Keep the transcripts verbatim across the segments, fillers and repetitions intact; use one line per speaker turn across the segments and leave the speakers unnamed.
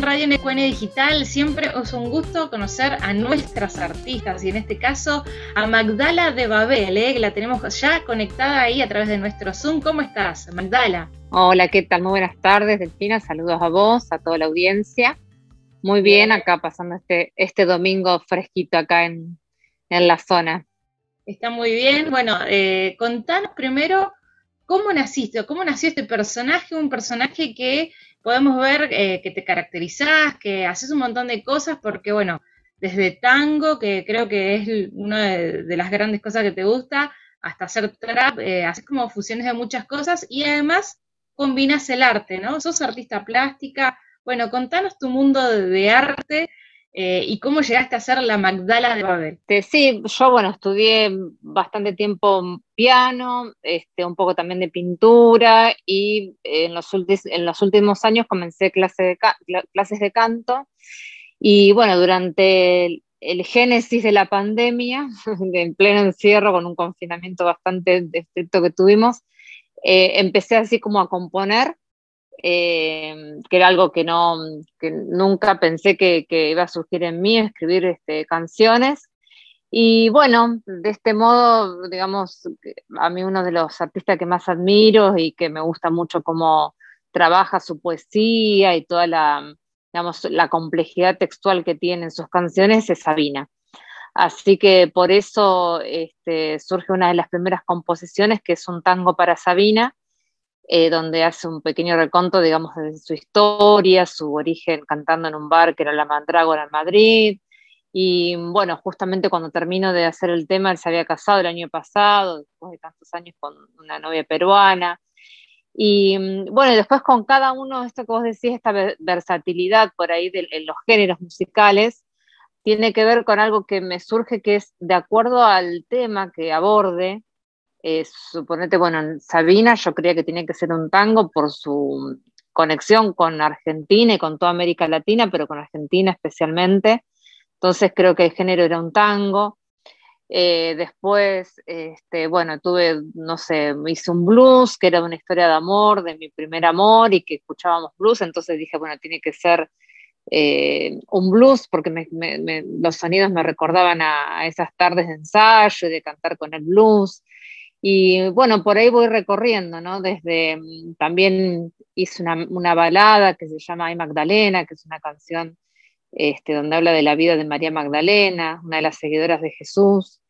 Radio Necuene Digital. Siempre es un gusto conocer a nuestras artistas y en este caso a Magdala de Babel, ¿eh? que la tenemos ya conectada ahí a través de nuestro Zoom. ¿Cómo estás, Magdala?
Hola, ¿qué tal? Muy buenas tardes, Delfina. Saludos a vos, a toda la audiencia. Muy bien, bien acá pasando este, este domingo fresquito acá en, en la zona.
Está muy bien. Bueno, eh, contanos primero cómo naciste, cómo nació este personaje, un personaje que podemos ver eh, que te caracterizás, que haces un montón de cosas, porque bueno, desde tango, que creo que es una de, de las grandes cosas que te gusta, hasta hacer trap, eh, haces como fusiones de muchas cosas y además combinas el arte, ¿no? Sos artista plástica. Bueno, contanos tu mundo de, de arte eh, y cómo llegaste a ser la Magdala de Babel.
Este, sí, yo bueno, estudié bastante tiempo piano, este, un poco también de pintura y en los, en los últimos años comencé clase de clases de canto y bueno, durante el, el génesis de la pandemia, en pleno encierro con un confinamiento bastante estricto que tuvimos, eh, empecé así como a componer. Eh, que era algo que no que nunca pensé que, que iba a surgir en mí, escribir este, canciones. Y bueno, de este modo, digamos, a mí uno de los artistas que más admiro y que me gusta mucho cómo trabaja su poesía y toda la, digamos, la complejidad textual que tiene en sus canciones es Sabina. Así que por eso este, surge una de las primeras composiciones, que es un tango para Sabina, Eh, donde hace un pequeño reconto, digamos, de su historia, su origen cantando en un bar que era La Mandrágora en Madrid. Y bueno, justamente cuando termino de hacer el tema, él se había casado el año pasado, después de tantos años con una novia peruana. Y bueno, y después con cada uno, esto que vos decís, esta versatilidad por ahí de, en los géneros musicales, tiene que ver con algo que me surge, que es de acuerdo al tema que aborde. Eh, suponete, bueno, en Sabina yo creía que tenía que ser un tango por su conexión con Argentina y con toda América Latina, pero con Argentina especialmente. Entonces creo que el género era un tango. Eh, después, este, bueno, tuve, no sé, hice un blues, que era una historia de amor, de mi primer amor, y que escuchábamos blues, entonces dije, bueno, tiene que ser eh, un blues, porque me, me, me, los sonidos me recordaban a, a esas tardes de ensayo y de cantar con el blues. Y bueno, por ahí voy recorriendo, ¿no? Desde, también hice una, una balada que se llama Ay Magdalena, que es una canción este, donde habla de la vida de María Magdalena, una de las seguidoras de Jesús.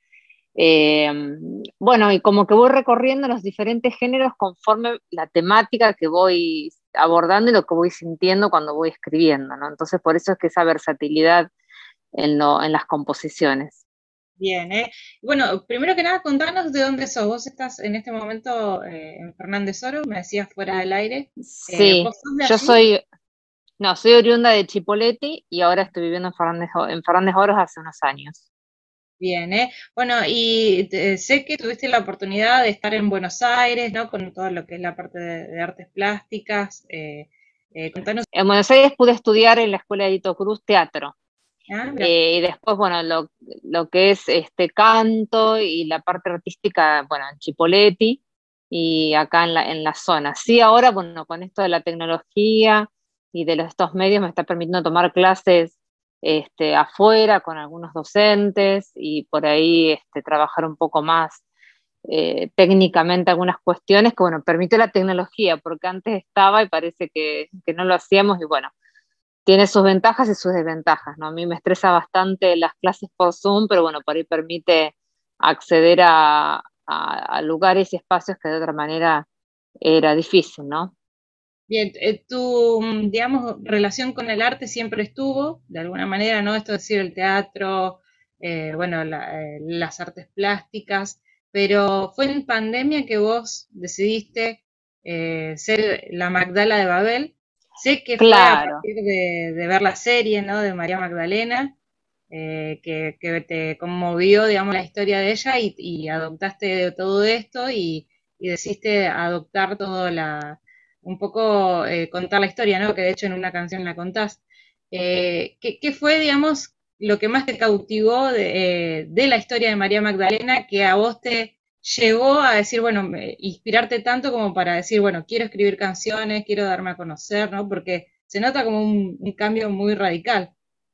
Eh, bueno, y como que voy recorriendo los diferentes géneros conforme la temática que voy abordando y lo que voy sintiendo cuando voy escribiendo, ¿no? Entonces por eso es que esa versatilidad en, lo, en las composiciones.
Bien, ¿eh? Bueno, primero que nada, contanos de dónde sos. Vos estás en este momento eh, en Fernández Oro, me decías fuera del aire. Eh,
Sí,
¿vos sos de
yo
allí?
soy, no, soy oriunda de Chipoleti y ahora estoy viviendo en Fernández, en Fernández Oros hace unos años.
Bien, ¿eh? Bueno, y te- sé que tuviste la oportunidad de estar en Buenos Aires, ¿no? Con todo lo que es la parte de, de artes plásticas. Eh, eh, contanos.
En Buenos Aires pude estudiar en la Escuela de Hito Cruz teatro.
Ah, mira.
Eh, y después, bueno, lo, lo que es este canto y la parte artística, bueno, en Chipoleti y acá en la, en la zona. Sí, ahora, bueno, con esto de la tecnología y de los, estos medios me está permitiendo tomar clases este, afuera con algunos docentes y por ahí este, trabajar un poco más eh, técnicamente algunas cuestiones que, bueno, permite la tecnología, porque antes estaba y parece que, que no lo hacíamos y bueno, tiene sus ventajas y sus desventajas, ¿no? A mí me estresa bastante las clases por Zoom, pero bueno, por ahí permite acceder a, a, a lugares y espacios que de otra manera era difícil, ¿no?
Bien, eh, tu, mm, digamos, relación con el arte siempre estuvo, de alguna manera, ¿no? Esto es decir, el teatro, eh, bueno, la- eh, las artes plásticas, pero fue en pandemia que vos decidiste eh, ser la Magdala de Babel. Sé que fue a
Claro,
partir de, de ver la serie, ¿no? De María Magdalena, eh, que, que te conmovió, digamos, la historia de ella y, y adoptaste todo esto y, y decidiste adoptar todo la un poco eh, contar la historia, ¿no? Que de hecho en una canción la contás. Eh, ¿qué, qué fue, digamos, lo que más te cautivó de, eh, de la historia de María Magdalena que a vos te llevó a decir, bueno, me- inspirarte tanto como para decir, bueno, quiero escribir canciones, quiero darme a conocer, ¿no? Porque se nota como un, un cambio muy radical.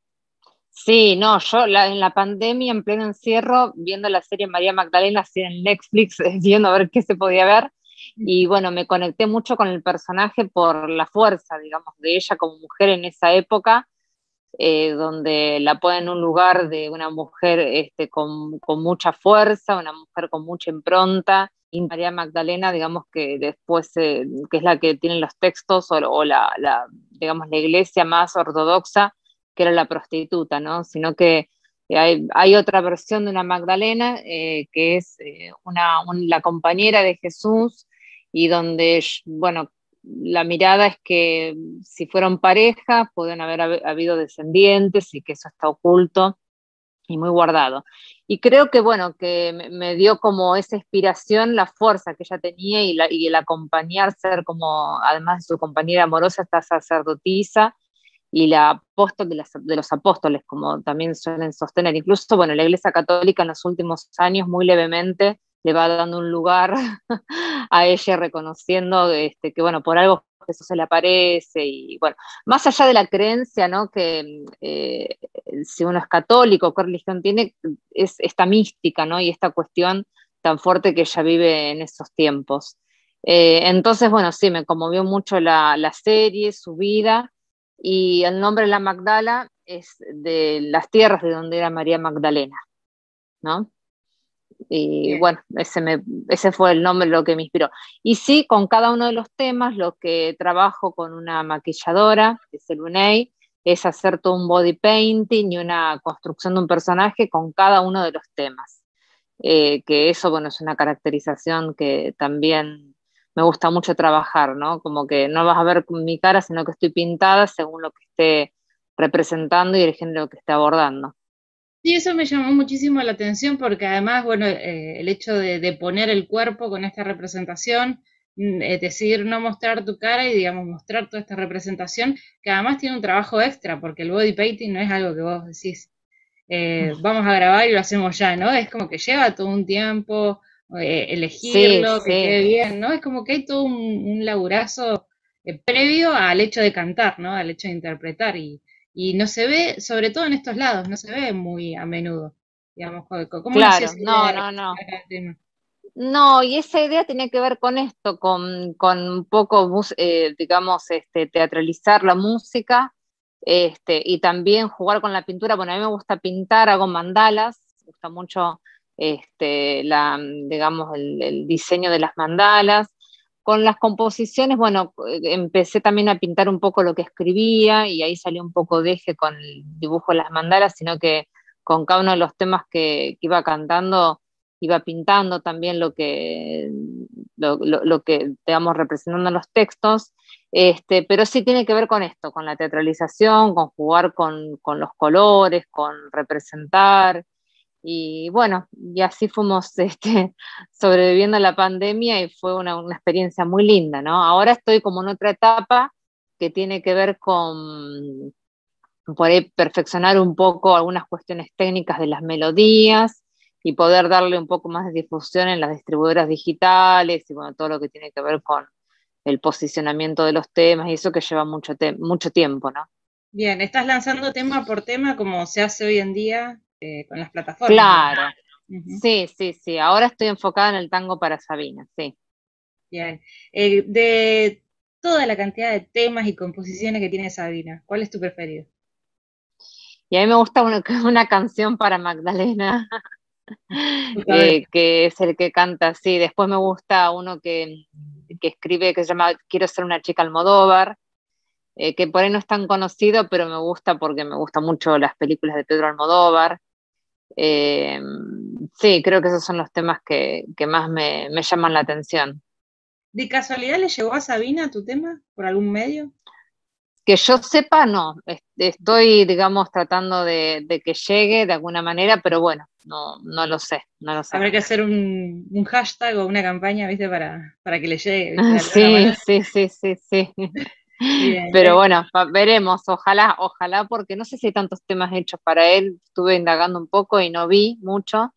Sí, no, yo la- en la pandemia, en pleno encierro, viendo la serie María Magdalena así en Netflix, viendo a ver qué se podía ver, y bueno, me conecté mucho con el personaje por la fuerza, digamos, de ella como mujer en esa época, eh, donde la pone en un lugar de una mujer este, con, con mucha fuerza, una mujer con mucha impronta, y María Magdalena, digamos que después, eh, que es la que tiene los textos, o, o la, la, digamos, la iglesia más ortodoxa, que era la prostituta, ¿no? Sino que hay, hay otra versión de una Magdalena, eh, que es eh, una, un, la compañera de Jesús, y donde, bueno, la mirada es que si fueron pareja, pueden haber habido descendientes y que eso está oculto y muy guardado. Y creo que, bueno, que me, me dio como esa inspiración, la fuerza que ella tenía y, la, y el acompañar, ser como, además de su compañera amorosa, esta sacerdotisa y la apóstol de, las, de los apóstoles, como también suelen sostener. Incluso, bueno, la Iglesia Católica en los últimos años, muy levemente, le va dando un lugar a ella, reconociendo este, que, bueno, por algo Jesús se le aparece, y bueno, más allá de la creencia, ¿no? Que eh, si uno es católico, qué religión tiene, es esta mística, ¿no? Y esta cuestión tan fuerte que ella vive en esos tiempos. Eh, entonces, bueno, sí, me conmovió mucho la, la serie, su vida, y el nombre La Magdala es de las tierras de donde era María Magdalena, ¿no? Y
Bien.
bueno, ese, me, ese fue el nombre lo que me inspiró. Y sí, con cada uno de los temas, lo que trabajo con una maquilladora, que es el UNEI, es hacer todo un body painting y una construcción de un personaje con cada uno de los temas. Eh, que eso, bueno, es una caracterización que también me gusta mucho trabajar, ¿no? Como que no vas a ver mi cara, sino que estoy pintada según lo que esté representando y el género que esté abordando.
Sí, eso me llamó muchísimo la atención porque además, bueno, eh, el hecho de, de poner el cuerpo con esta representación, mm, es decir, no mostrar tu cara y, digamos, mostrar toda esta representación, que además tiene un trabajo extra, porque el body painting no es algo que vos decís, eh, vamos a grabar y lo hacemos ya, ¿no? Es como que lleva todo un tiempo, eh,
Sí,
elegirlo, que
sí.
quede bien, ¿no? Es como que hay todo un, un laburazo eh, previo al hecho de cantar, ¿no? Al hecho de interpretar y, y no se ve, sobre todo en estos lados, no se ve muy a menudo, digamos, co- co- ¿cómo nació
Claro,
esa idea
no,
de
no, no.
representar cada tema?
No, y esa idea tiene que ver con esto, con, con un poco, mus- eh, digamos, este, teatralizar la música, este, y también jugar con la pintura. Bueno, a mí me gusta pintar, hago mandalas, me gusta mucho, este, la, digamos, el, el diseño de las mandalas. Con las composiciones, bueno, eh, empecé también a pintar un poco lo que escribía, y ahí salió un poco de eje con el dibujo de las mandalas, sino que con cada uno de los temas que, que iba cantando iba pintando también lo que, lo, lo, lo que digamos, representando los textos, este, pero sí tiene que ver con esto, con la teatralización, con jugar con, con los colores, con representar, y bueno, y así fuimos este, sobreviviendo a la pandemia, y fue una, una experiencia muy linda, ¿no? Ahora estoy como en otra etapa que tiene que ver con por ahí perfeccionar un poco algunas cuestiones técnicas de las melodías y poder darle un poco más de difusión en las distribuidoras digitales, y bueno, todo lo que tiene que ver con el posicionamiento de los temas y eso, que lleva mucho, te mucho tiempo, ¿no?
Bien, estás lanzando tema por tema como se hace hoy en día eh, con las plataformas, digamos.
Claro,
Ujú.
sí, sí, sí. Ahora estoy enfocada en el tango para Sabina, sí.
Bien. Eh, de toda la cantidad de temas y composiciones que tiene Sabina, ¿cuál es tu preferido?
Y a mí me gusta una, una canción para Magdalena,
Justamente.
eh, que es el que canta así. Después me gusta uno que, que escribe, que se llama Quiero ser una chica Almodóvar, eh, que por ahí no es tan conocido, pero me gusta porque me gustan mucho las películas de Pedro Almodóvar. Eh, sí, creo que esos son los temas que, que más me, me llaman la atención.
¿De casualidad le llegó a Sabina tu tema por algún medio?
Que yo sepa, no. Est- Estoy, digamos, tratando de, de que llegue de alguna manera, pero bueno, no, no lo sé, no lo sé.
Habrá que hacer un, un hashtag o una campaña, ¿viste? Para, para que le llegue, ¿viste? De alguna
Sí,
manera.
sí, sí, sí, sí.
Bien.
Pero
Eh,
bueno, va- veremos, ojalá, ojalá, porque no sé si hay tantos temas hechos para él. Estuve indagando un poco y no vi mucho.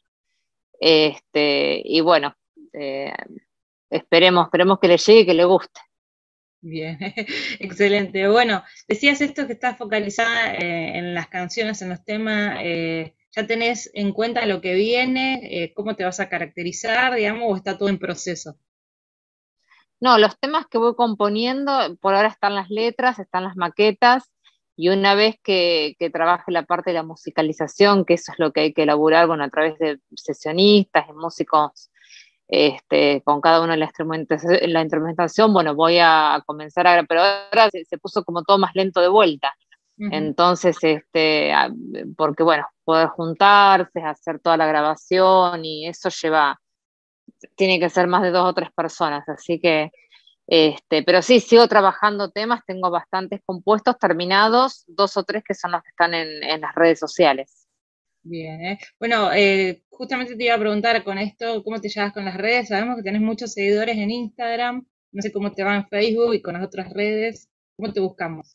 Este, y bueno, eh, esperemos, esperemos que le llegue y que le guste.
Bien, excelente. Bueno, decías esto que estás focalizada eh, en las canciones, en los temas, eh, ¿ya tenés en cuenta lo que viene? Eh, ¿cómo te vas a caracterizar, digamos, o está todo en proceso?
No, los temas que voy componiendo, por ahora están las letras, están las maquetas, y una vez que, que trabaje la parte de la musicalización, que eso es lo que hay que elaborar, bueno, a través de sesionistas y músicos, este, con cada uno de la instrumentación, la instrumentación, bueno, voy a comenzar a, pero ahora se, se puso como todo más lento de vuelta.
Ujú.
Entonces, este, a- porque bueno, poder juntarse, hacer toda la grabación y eso lleva, tiene que ser más de dos o tres personas, así que, este, pero sí, sigo trabajando temas, tengo bastantes compuestos terminados, dos o tres que son los que están en, en las redes sociales.
Bien, ¿eh? Bueno, eh, justamente te iba a preguntar con esto, ¿cómo te llevas con las redes? Sabemos que tenés muchos seguidores en Instagram, no sé cómo te va en Facebook y con las otras redes, ¿cómo te buscamos?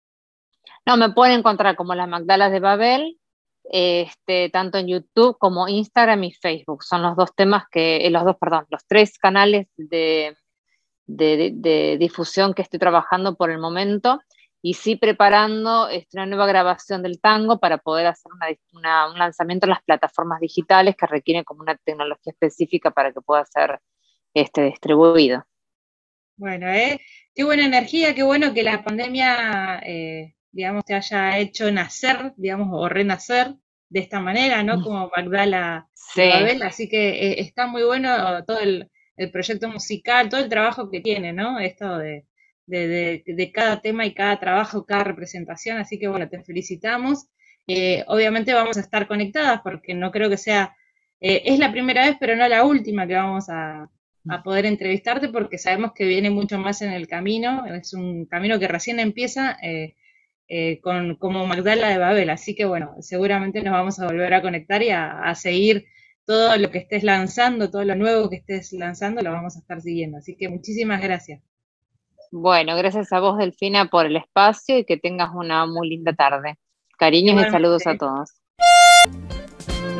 No, me pueden encontrar como las Magdalas de Babel, este, tanto en YouTube como Instagram y Facebook. Son los dos temas que, eh, los dos, perdón, los tres canales de, de, de- de difusión que estoy trabajando por el momento. Y sí preparando este, una nueva grabación del tango para poder hacer una- una- un lanzamiento en las plataformas digitales que requieren como una tecnología específica para que pueda ser este, distribuido.
Bueno, ¿eh? Qué buena energía, qué bueno que la pandemia, eh, digamos, te haya hecho nacer, digamos, o renacer de esta manera, ¿no? Como Magdala de
Sí.
Babel, así que eh, está muy bueno todo el, el proyecto musical, todo el trabajo que tiene, ¿no? Esto de, de, de- de cada tema y cada trabajo, cada representación, así que bueno, te felicitamos. Eh, obviamente vamos a estar conectadas porque no creo que sea, eh, es la primera vez, pero no la última que vamos a a poder entrevistarte porque sabemos que viene mucho más en el camino, es un camino que recién empieza eh, eh, con, como Magdala de Babel, así que bueno, seguramente nos vamos a volver a conectar y a, a seguir todo lo que estés lanzando, todo lo nuevo que estés lanzando, lo vamos a estar siguiendo, así que muchísimas gracias.
Bueno, gracias a vos, Delfina, por el espacio y que tengas una muy linda tarde. Cariños y saludos a
Igualmente.
todos.